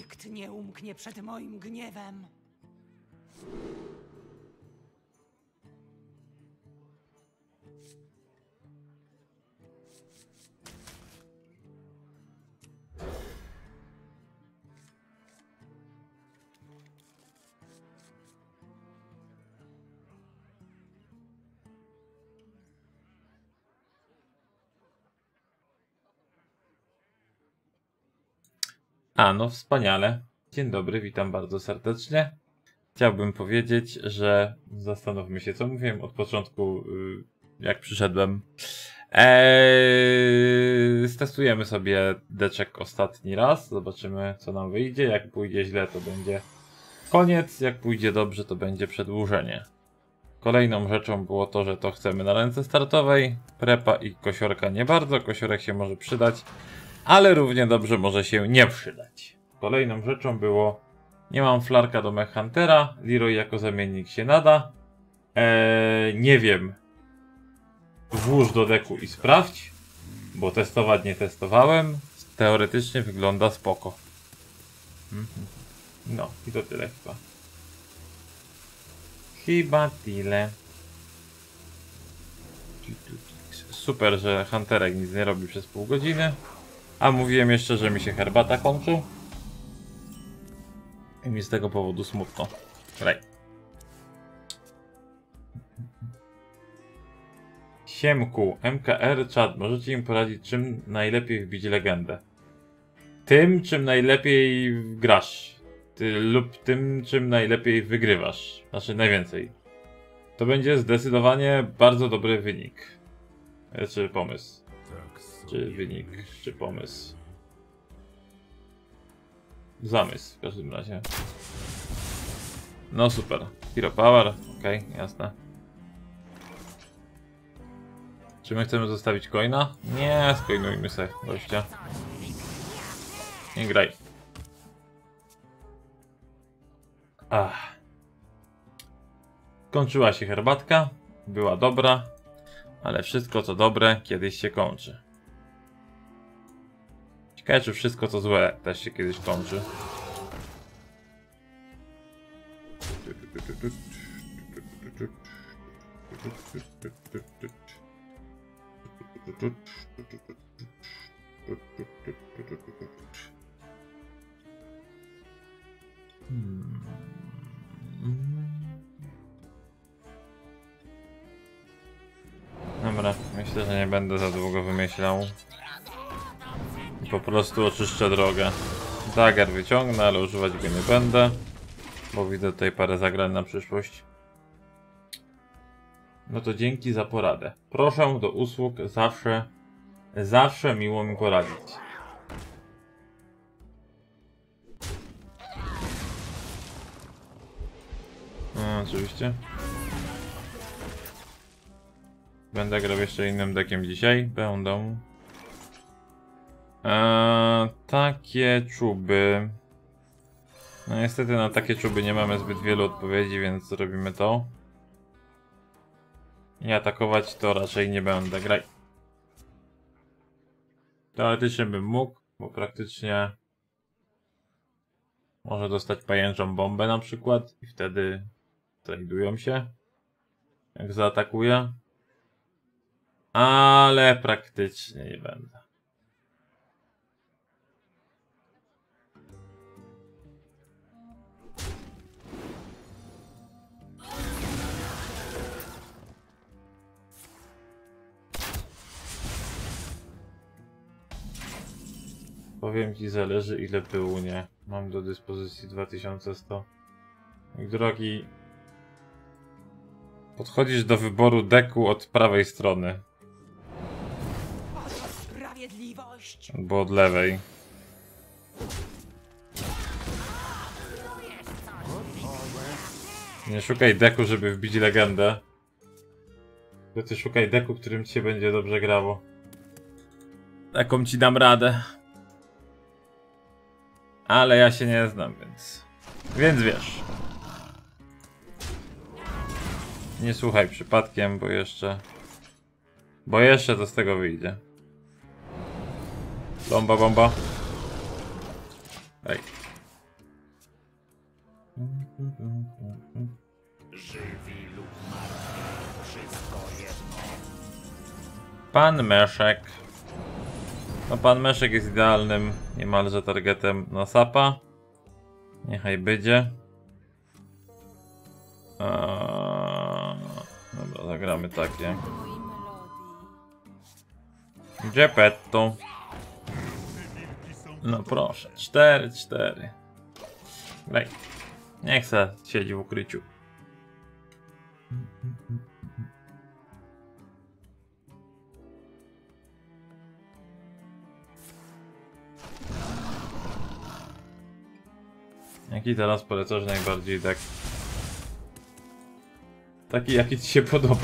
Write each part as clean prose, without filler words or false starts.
Nikt nie umknie przed moim gniewem. A, no wspaniale. Dzień dobry, witam bardzo serdecznie. Chciałbym powiedzieć, że zastanówmy się, co mówiłem od początku, jak przyszedłem. Stestujemy sobie deczek ostatni raz, zobaczymy, co nam wyjdzie. Jak pójdzie źle, to będzie koniec, jak pójdzie dobrze, to będzie przedłużenie. Kolejną rzeczą było to, że to chcemy na ręce startowej. Prepa i kosiorka nie bardzo, kosiorek się może przydać, ale równie dobrze może się nie przydać. Kolejną rzeczą było, nie mam flarka do Mech Huntera, Leroy jako zamiennik się nada. Nie wiem, włóż do deku i sprawdź, bo testować nie testowałem. Teoretycznie wygląda spoko. No i to tyle chyba. Chyba tyle. Super, że Hunterek nic nie robi przez pół godziny. A mówiłem jeszcze, że mi się herbata kończy. I mi z tego powodu smutno. Siemku, MKR czat, możecie im poradzić, czym najlepiej wbić legendę? Tym, czym najlepiej grasz. Lub tym, czym najlepiej wygrywasz. Znaczy najwięcej. To będzie zdecydowanie bardzo dobry wynik. Czy pomysł. Czy wynik, czy pomysł. Zamysł w każdym razie. No super. Hero Power, okej, jasne. Czy my chcemy zostawić coina? Nie, skoinujmy sobie gościa. Nie graj. Kończyła się herbatka. Była dobra. Ale wszystko co dobre kiedyś się kończy. Ciekawe, czy wszystko co złe też się kiedyś kończy. Dobra, myślę, że nie będę za długo wymyślał. Po prostu oczyszczę drogę. Dagger wyciągnę, ale używać go nie będę, bo widzę tutaj parę zagrań na przyszłość. No to dzięki za poradę. Proszę do usług, zawsze miło mi poradzić. No, oczywiście. Będę grał jeszcze innym deckiem dzisiaj. Będą. Takie czuby. No niestety na takie czuby nie mamy zbyt wielu odpowiedzi, więc zrobimy to. I atakować to raczej nie będę. Graj. Teoretycznie bym mógł, bo praktycznie może dostać pajęczą bombę na przykład i wtedy znajdują się, jak zaatakuje. Ale praktycznie nie będę. Powiem ci, zależy ile pyłu nie. Mam do dyspozycji 2100. Mój drogi, podchodzisz do wyboru deku od prawej strony. Sprawiedliwość. Albo od lewej. Nie szukaj deku, żeby wbić legendę. Tylko ty szukaj deku, którym ci się będzie dobrze grało. Taką ci dam radę. Ale ja się nie znam, więc wiesz. Nie słuchaj przypadkiem, bo jeszcze to z tego wyjdzie. Bomba, bomba. Ej. Żywi lub martwi, wszystko jedno. Pan Meszek. No pan Meszek jest idealnym niemalże targetem na sapa. Niechaj będzie. Dobra, zagramy takie. Geppetto. No proszę, 4-4. Graj. Niech se siedzi w ukryciu. Jaki teraz polecasz najbardziej deck? Taki jaki ci się podoba.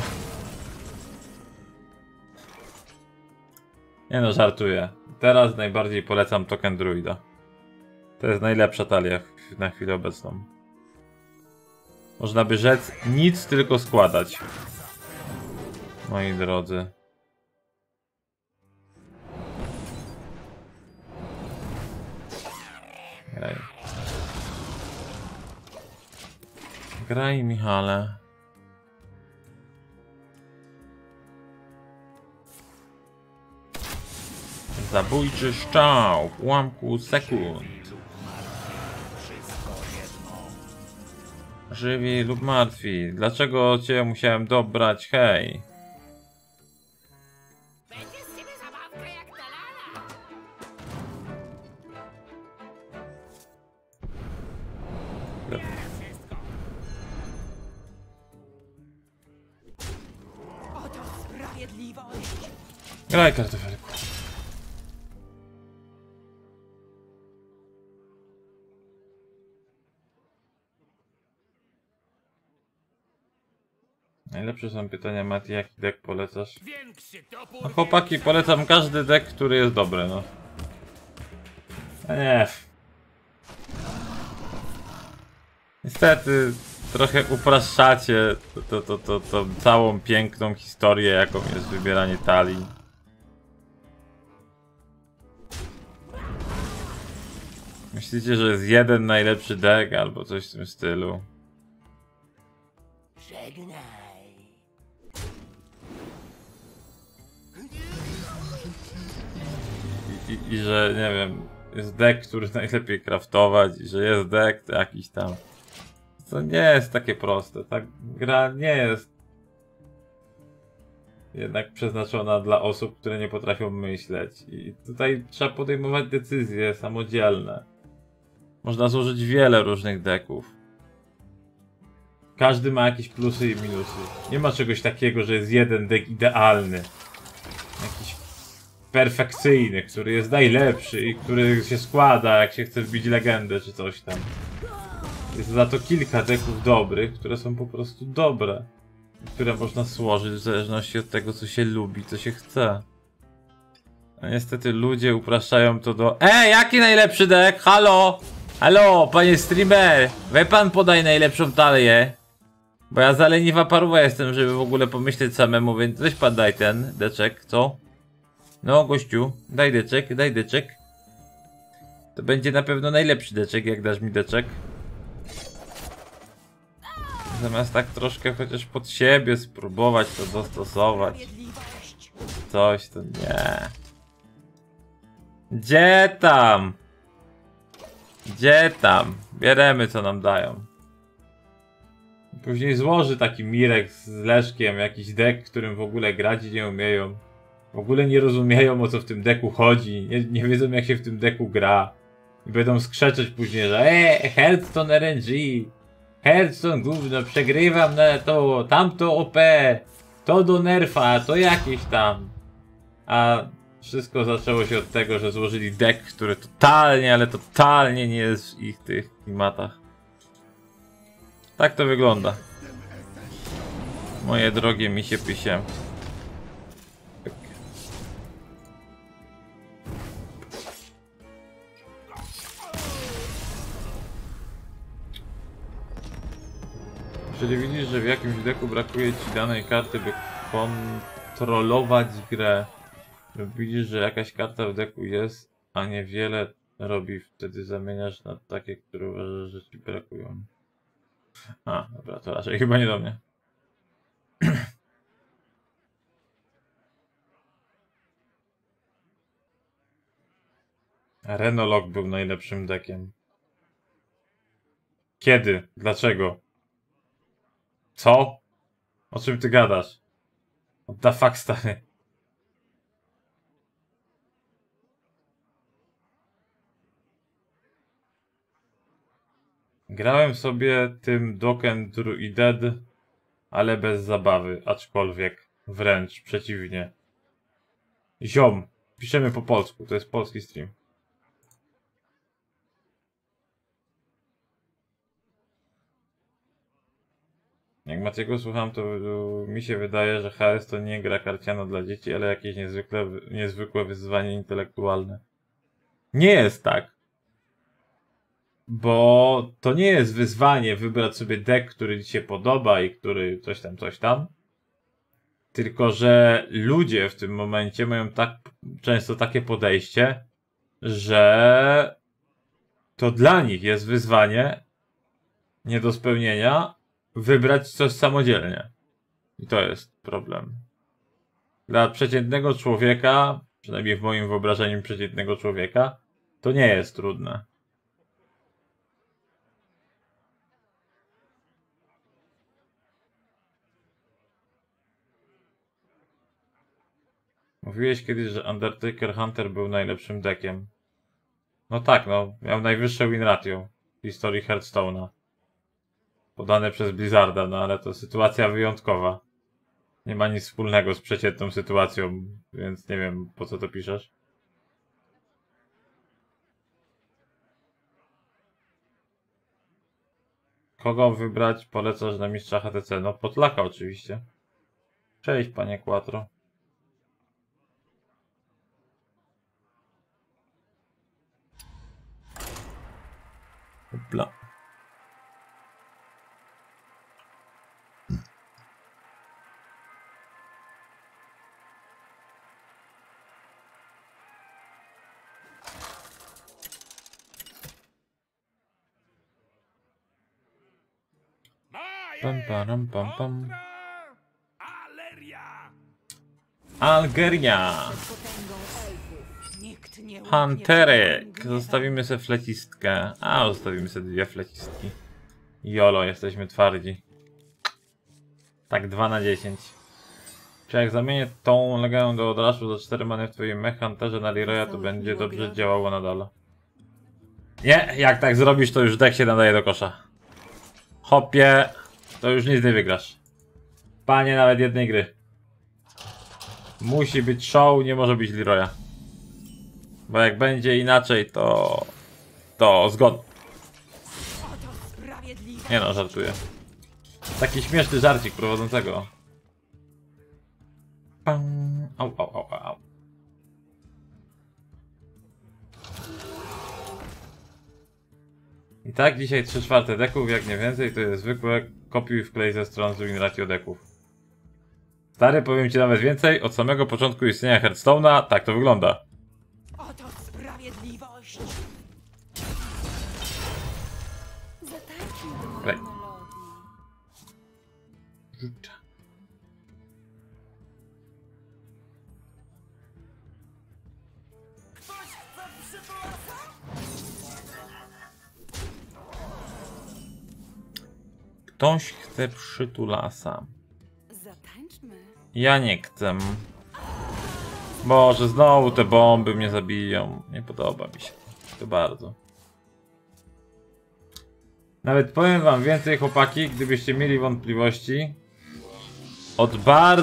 Nie no, żartuję. Teraz najbardziej polecam token druida. To jest najlepsza talia na chwilę obecną. Można by rzec nic tylko składać. Moi drodzy. Graj. Graj, Michale. Zabójczy strzał w ułamku sekund. Żywi lub martwi. Dlaczego cię musiałem dobrać? Hej. Będzie z ciebie zabawka jak ta lala. Oto sprawiedliwość. Graj, kartofelku. Najlepsze są pytania, Mati, jaki deck polecasz? Większy topór. No chłopaki, polecam każdy deck, który jest dobry, no. A nie. Niestety, trochę upraszczacie to całą piękną historię, jaką jest wybieranie talii. Myślicie, że jest jeden najlepszy deck, albo coś w tym stylu. Żegnaj. I że, nie wiem, jest deck, który najlepiej craftować, i że jest deck jakiś tam. To nie jest takie proste. Ta gra nie jest jednak przeznaczona dla osób, które nie potrafią myśleć. I tutaj trzeba podejmować decyzje samodzielne. Można złożyć wiele różnych decków. Każdy ma jakieś plusy i minusy. Nie ma czegoś takiego, że jest jeden deck idealny. Jakiś perfekcyjny, który jest najlepszy i który się składa, jak się chce wbić legendę czy coś tam. Jest za to kilka decków dobrych, które są po prostu dobre. Które można złożyć w zależności od tego, co się lubi, co się chce. A niestety ludzie upraszczają to do... jaki najlepszy deck? Halo! Halo, panie streamer! We pan podaj najlepszą talię. Bo ja za leniwa paruwa jestem, żeby w ogóle pomyśleć samemu, więc weź pan daj ten deczek, co? No gościu, daj deczek. To będzie na pewno najlepszy deczek, jak dasz mi deczek. Zamiast tak troszkę chociaż pod siebie spróbować to dostosować. Sprawiedliwość. Coś to nie. Gdzie tam? Gdzie tam? Bieremy co nam dają. Później złoży taki Mirek z Leszkiem jakiś deck, którym w ogóle grać nie umieją. W ogóle nie rozumieją, o co w tym decku chodzi. Nie wiedzą, jak się w tym decku gra. I będą skrzeczeć później, że Hearthstone RNG. Hearthstone gówno, przegrywam na to, tamto OP. To do nerfa, to jakieś tam. A wszystko zaczęło się od tego, że złożyli deck, który totalnie, ale totalnie nie jest w ich tych klimatach. Tak to wygląda. Moje drogie misie pysie. Jeżeli widzisz, że w jakimś deku brakuje ci danej karty, by kontrolować grę, lub widzisz, że jakaś karta w deku jest, a niewiele robi, wtedy zamieniasz na takie, które uważasz, że ci brakują. A, dobra, to raczej chyba nie do mnie. Renolog był najlepszym deckiem. Kiedy? Dlaczego? Co? O czym ty gadasz? What the fuck, stary? Grałem sobie tym Doken Druided, ale bez zabawy, aczkolwiek wręcz przeciwnie. Ziom, piszemy po polsku, to jest polski stream. Jak Maciego słucham, to mi się wydaje, że HS to nie gra karciana dla dzieci, ale jakieś niezwykłe wyzwanie intelektualne. Nie jest tak. Bo to nie jest wyzwanie wybrać sobie deck, który ci się podoba i który coś tam. Tylko, że ludzie w tym momencie mają tak często takie podejście, że to dla nich jest wyzwanie nie do spełnienia wybrać coś samodzielnie. I to jest problem. Dla przeciętnego człowieka, przynajmniej w moim wyobrażeniu przeciętnego człowieka, to nie jest trudne. Mówiłeś kiedyś, że Undertaker Hunter był najlepszym deckiem. No tak, no. Miał najwyższe win ratio w historii Hearthstone'a. Podane przez Blizzarda, no ale to sytuacja wyjątkowa. Nie ma nic wspólnego z przeciętną sytuacją, więc nie wiem, po co to piszesz. Kogo wybrać? Polecasz na mistrza HTC? No, Potlaka oczywiście. Cześć, panie Quattro. Hopla. Pam, pam, pam, pam. Aleria! Algeria. Potęgą elfów. Nikt nie Hunterek. łyknie Zostawimy sobie flecistkę. A, zostawimy sobie 2 flecistki. Jolo, jesteśmy twardzi. Tak 2 na 10. Czy jak zamienię tą legendę do odraszu za 4 many w twoim mech Hunterze na Leroya, to będzie dobrze działało nadal. Nie, jak tak zrobisz, to już deck się nadaje do kosza. Hopie, to już nic nie wygrasz. Panie, nawet jednej gry. Musi być show, nie może być Leroya. Bo jak będzie inaczej, to zgon. Oto sprawiedliwość. Nie no, żartuję. Taki śmieszny żarcik prowadzącego. Pam. Au, au, au, au. I tak dzisiaj 3/4 deków, jak nie więcej, to jest zwykłe kopiuj wklej ze stron z win ratio deków. Stary, powiem ci nawet więcej, od samego początku istnienia Hearthstone'a tak to wygląda. Oto sprawiedliwość. Zatańczył do mojej Play. melodii. Ktoś chce przytulasa. Zatańczmy. Ja nie chcę. Boże, znowu te bomby mnie zabiją. Nie podoba mi się to bardzo. Nawet powiem wam więcej, chłopaki, gdybyście mieli wątpliwości. Od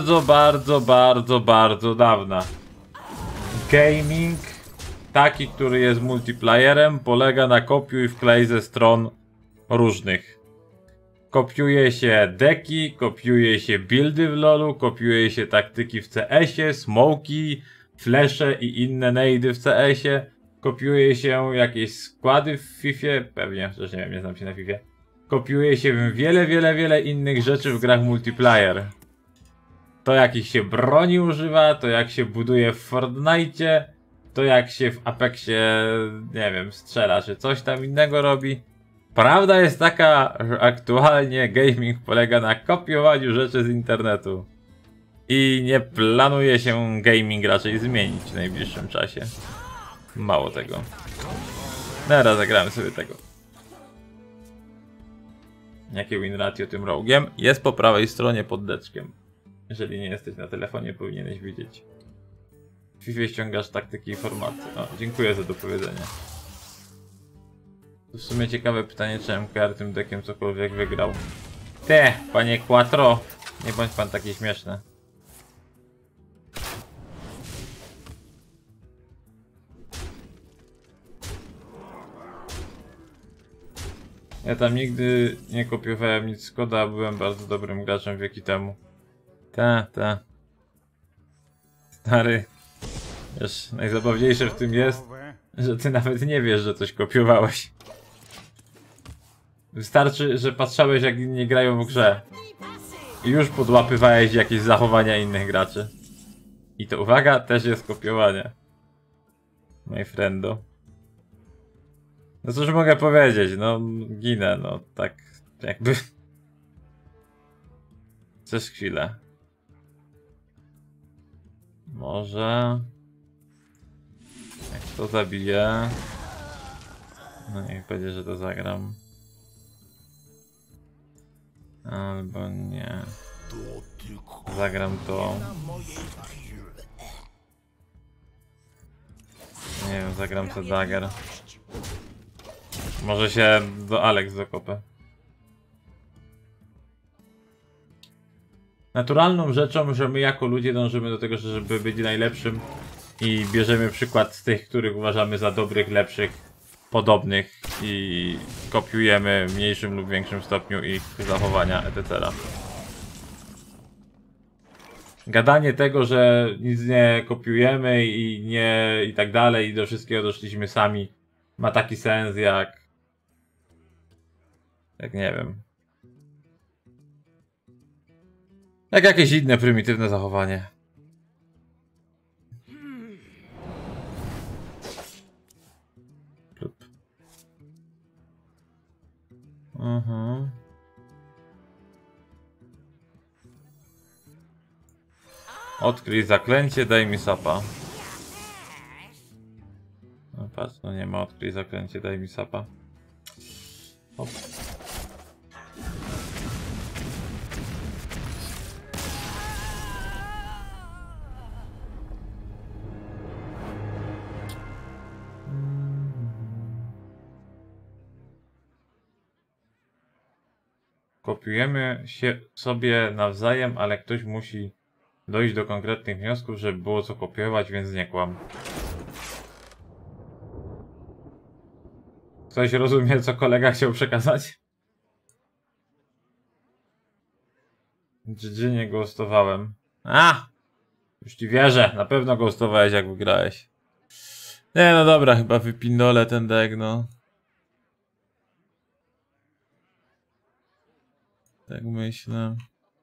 bardzo dawna. Gaming, taki, który jest multiplayerem, polega na kopiuj wklej ze stron różnych. Kopiuje się deki, kopiuje się buildy w LoLu, kopiuje się taktyki w CS-ie, smoki, flesze i inne nady w CS-ie. Kopiuje się jakieś składy w FIFA, pewnie, chociaż nie wiem, nie znam się na FIFA. Kopiuje się wiele innych rzeczy w grach multiplayer. To jak ich się broni używa, to jak się buduje w Fortnite, to jak się w Apexie, nie wiem, strzela, czy coś tam innego robi. Prawda jest taka, że aktualnie gaming polega na kopiowaniu rzeczy z internetu. I nie planuje się gaming raczej zmienić w najbliższym czasie. Mało tego. Teraz zagramy sobie tego. Jakie win ratio tym rogue'iem? Jest po prawej stronie pod deczkiem. Jeżeli nie jesteś na telefonie, powinieneś widzieć. W FIFA ściągasz taktyki i formaty. O, dziękuję za dopowiedzenie. To w sumie ciekawe pytanie, czy MKR tym deckiem cokolwiek wygrał. Te, panie Quattro! Nie bądź pan taki śmieszny. Ja tam nigdy nie kopiowałem nic z koda, byłem bardzo dobrym graczem wieki temu. Ta. Stary, wiesz, najzabawniejsze w tym jest, że ty nawet nie wiesz, że coś kopiowałeś. Wystarczy, że patrzałeś, jak inni grają w grze i już podłapywałeś jakieś zachowania innych graczy. I to, uwaga, też jest kopiowanie. My friendo. No cóż mogę powiedzieć, no ginę, no tak jakby... Przez chwilę. Może... Jak to zabiję... No niech będzie, że to zagram. Albo nie. Zagram to. Nie wiem, zagram to dagger. Może się do Alex dokopę. Naturalną rzeczą, że my jako ludzie dążymy do tego, żeby być najlepszym i bierzemy przykład z tych, których uważamy za dobrych, lepszych, podobnych i kopiujemy w mniejszym lub większym stopniu ich zachowania, etc. Gadanie tego, że nic nie kopiujemy i nie i tak dalej i do wszystkiego doszliśmy sami, ma taki sens jak nie wiem. Jak jakieś inne prymitywne zachowanie. Plup. Odkryj zaklęcie, daj mi sapa. No patrz, no nie ma odkryj zaklęcie, daj mi sapa. Hop. Kopiujemy się sobie nawzajem, ale ktoś musi dojść do konkretnych wniosków, żeby było co kopiować, więc nie kłam. Ktoś rozumie, co kolega chciał przekazać? GG, nie ghostowałem. Już ci wierzę, na pewno ghostowałeś, jak wygrałeś. Nie, no dobra, chyba wypindolę ten deck, no. Tak myślę.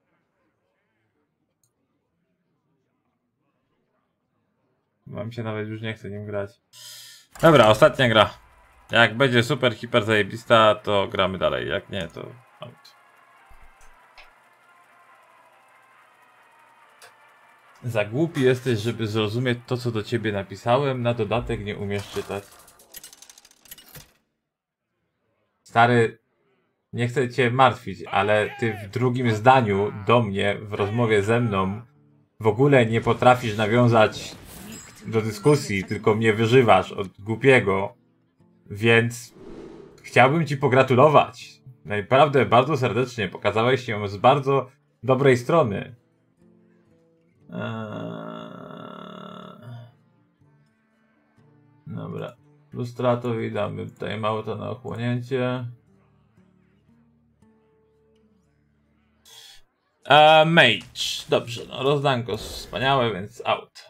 Wam się nawet już nie chce nim grać. Dobra, ostatnia gra. Jak będzie super, hiper zajebista, to gramy dalej. Jak nie, to out. Za głupi jesteś, żeby zrozumieć to, co do ciebie napisałem. Na dodatek nie umiesz czytać. Stary, nie chcę cię martwić, ale ty w drugim zdaniu do mnie, w rozmowie ze mną, w ogóle nie potrafisz nawiązać do dyskusji, tylko mnie wyżywasz od głupiego, więc chciałbym ci pogratulować. Naprawdę bardzo serdecznie, pokazałeś się z bardzo dobrej strony. Dobra, lustratowi damy tutaj mało to na ochłonięcie. Mage. Dobrze, no rozdanko wspaniałe, więc out.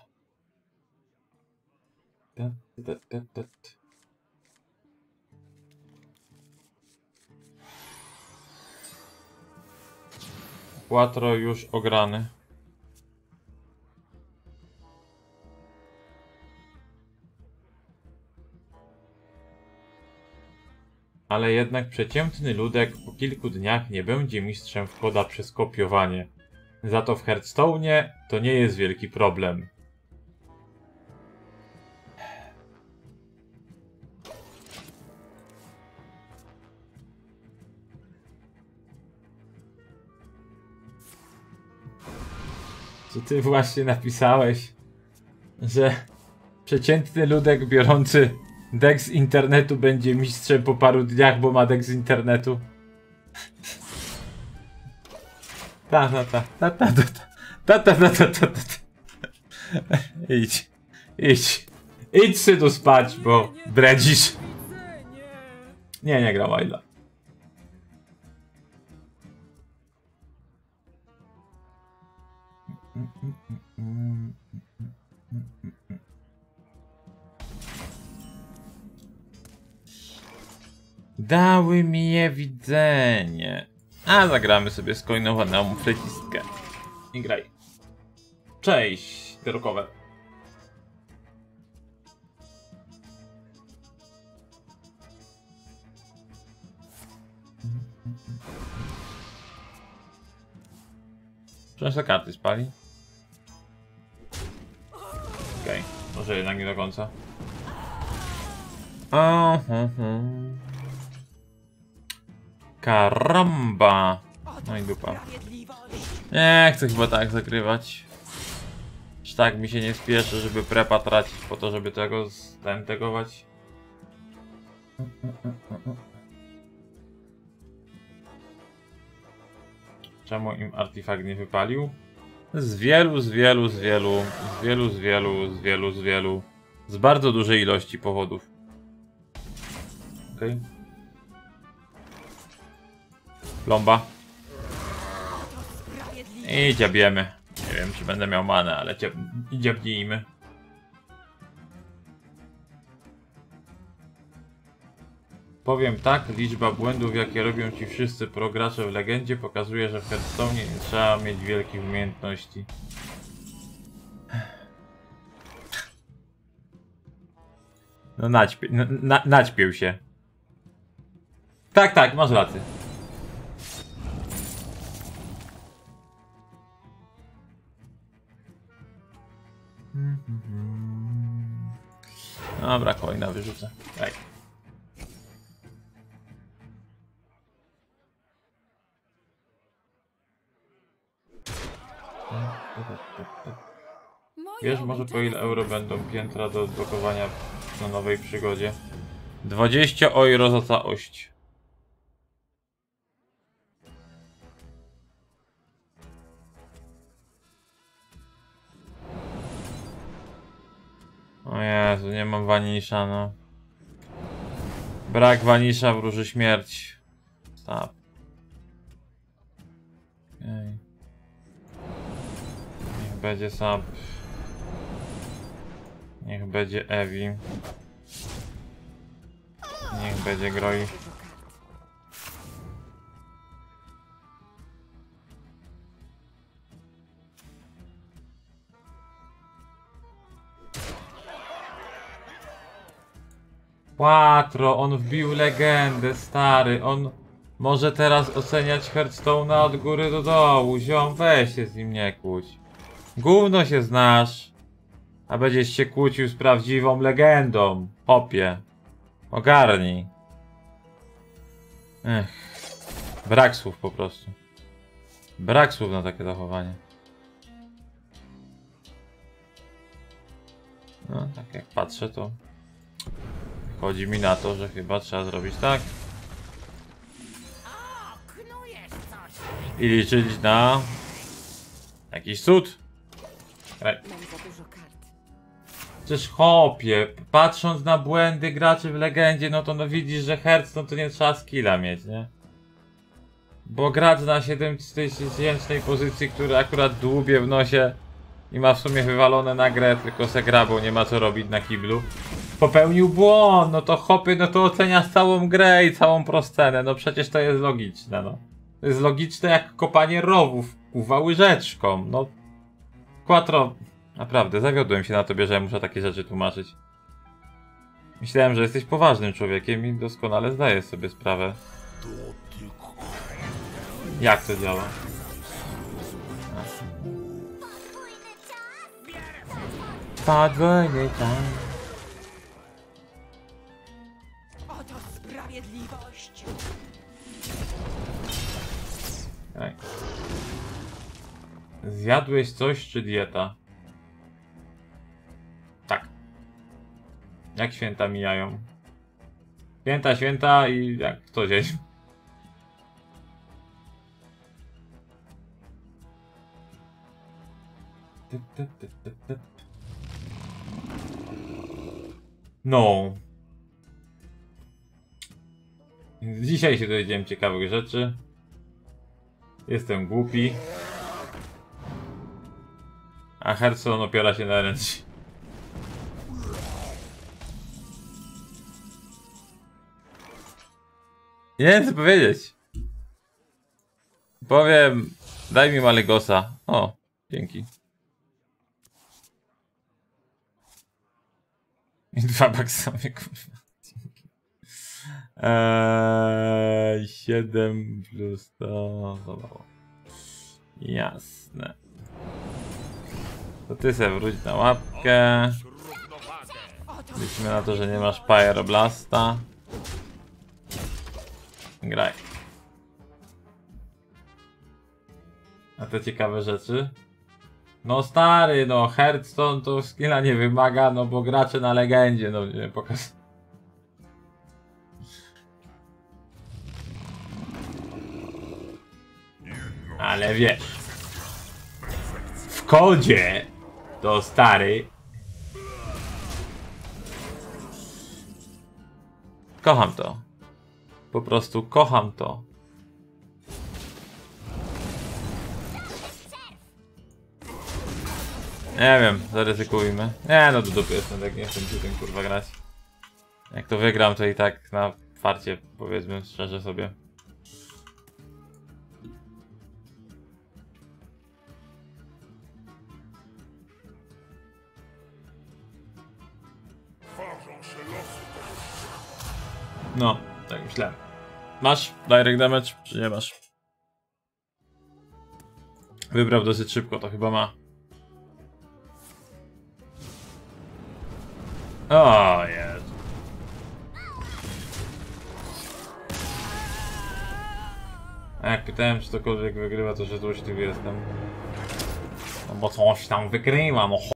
Quattro już ograny. Ale jednak przeciętny ludek po kilku dniach nie będzie mistrzem w koda przez kopiowanie. Za to w Hearthstone'ie to nie jest wielki problem. Co ty właśnie napisałeś? Że przeciętny ludek biorący deck z internetu będzie mistrzem po paru dniach, bo ma deck z internetu. Idź. Idź synu spać, bo bredzisz. Nie gram Wild'a. Dały mi je widzenie. A zagramy sobie skoinowaną flecistkę. I graj. Cześć, drogowe. Często karty spali. Okej, może jednak nie do końca. Karamba! No i dupa. Nie chcę chyba tak zagrywać. Aż tak mi się nie spieszy, żeby prepa tracić po to, żeby tego stentegować. Czemu im artefakt nie wypalił? Z wielu, z bardzo dużej ilości powodów. Okej. Plomba. I dziabiemy. Nie wiem, czy będę miał manę, ale dziabnijmy. Powiem tak, liczba błędów, jakie robią ci wszyscy progracze w Legendzie, pokazuje, że w Hearthstone'ie nie trzeba mieć wielkich umiejętności. No naćpił się. Tak, masz rację. Dobra, kolejna wyrzucę. Tak. Wiesz może po ile euro będą piętra do odblokowania na nowej przygodzie? 20 euro za całość. O Jezu, nie mam wanisza, no. Brak wanisza wróży śmierć. Stop. Okay. Niech będzie sub. Niech będzie Evi. Niech będzie Groi. Quattro, on wbił legendę, stary, on może teraz oceniać Hearthstone'a od góry do dołu, ziom, weź się z nim nie kłóć. Gówno się znasz, a będziesz się kłócił z prawdziwą legendą, hopie. Ogarnij. Brak słów po prostu. Brak słów na takie zachowanie. No, tak jak patrzę, to chodzi mi na to, że chyba trzeba zrobić tak. I liczyć na jakiś cud. Mam za dużo kart. Przecież hopie, patrząc na błędy graczy w Legendzie, no to no widzisz, że Hearthstone to nie trzeba skilla mieć, nie? Bo gracz na 7000 pozycji, który akurat dłubie w nosie i ma w sumie wywalone na grę, tylko se gra, bo nie ma co robić na kiblu. Popełnił błąd, no to hopy, no to oceniasz całą grę i całą proscenę, no przecież to jest logiczne, no. To jest logiczne jak kopanie rowów, kuwa łyżeczką, no. Quattro, naprawdę, zawiodłem się na tobie, że muszę takie rzeczy tłumaczyć. Myślałem, że jesteś poważnym człowiekiem i doskonale zdajesz sobie sprawę. Jak to działa? Podwójny czas. Oto sprawiedliwość. Tak. Zjadłeś coś czy dieta? Tak. Jak święta mijają? Święta i jak co dzień. No. Dzisiaj się dowiedziałem ciekawych rzeczy. Jestem głupi. A Hearthstone opiera się na ręce. Nie wiem co powiedzieć. Powiem, daj mi Malegosa. O, dzięki. I 2 baksowie, kurwa. Dzięki. 7 plus to... Jasne. To ty se wróć na łapkę. Równowagę. Liczymy na to, że nie masz Pyroblasta. Graj. A te ciekawe rzeczy? No stary, no Hearthstone to skilla nie wymaga, no bo gracze na legendzie, no nie pokaż. Ale wiesz, w kodzie to stary. Kocham to. Po prostu kocham to. Nie wiem, zaryzykujmy. Nie no, do dupy jestem, tak nie chcę się tym kurwa grać. Jak to wygram, to i tak na farcie, powiedzmy szczerze sobie. No, tak myślałem. Masz direct damage, czy nie masz? Wybrał dosyć szybko, to chyba ma. O, jest. A jak pytałem, czy cokolwiek wygrywa, to że złośliwy jestem. No bo coś tam wygrywa, no